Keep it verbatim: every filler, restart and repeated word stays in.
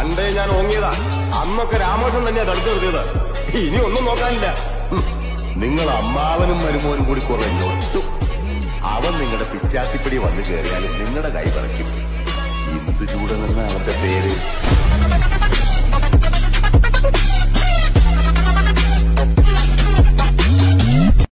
പണ്ടേ ഞാൻ ഓങ്ങിയതാ. അന്നൊക്കെ രാമോഷൻ തന്നെയാ തടുത്തു നിർത്തിയത്. ഇനി ഒന്നും നോക്കാനില്ല. നിങ്ങൾ അമ്മാവനും മരുമോനും കൂടി കുറെ ഞൊട്ടു. അവൻ നിങ്ങളുടെ പിച്ചാത്തിപ്പടി വന്നു കയറിയാലും നിങ്ങളുടെ കൈ പറയ്ക്കും. ഇന്ദു ചൂടെന്ന അവന്റെ പേര്.